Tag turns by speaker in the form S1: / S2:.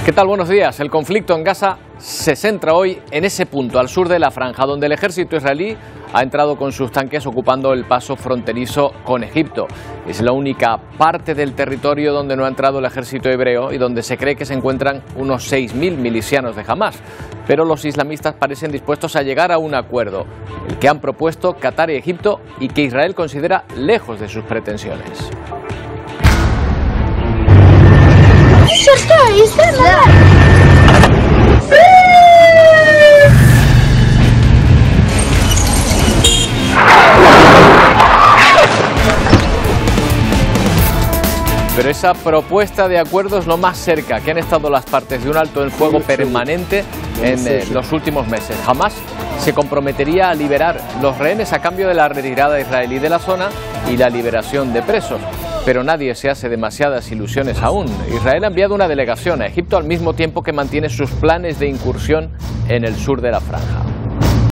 S1: ¿Qué tal? Buenos días. El conflicto en Gaza se centra hoy en ese punto, al sur de la franja, donde el ejército israelí ha entrado con sus tanques ocupando el paso fronterizo con Egipto. Es la única parte del territorio donde no ha entrado el ejército hebreo y donde se cree que se encuentran unos 6.000 milicianos de Hamás. Pero los islamistas parecen dispuestos a llegar a un acuerdo, el que han propuesto Qatar y Egipto y que Israel considera lejos de sus pretensiones. Pero esa propuesta de acuerdo es lo más cerca que han estado las partes de un alto el fuego permanente en los últimos meses. Hamás se comprometería a liberar los rehenes a cambio de la retirada israelí de la zona y la liberación de presos. Pero nadie se hace demasiadas ilusiones aún. Israel ha enviado una delegación a Egipto al mismo tiempo que mantiene sus planes de incursión en el sur de la franja.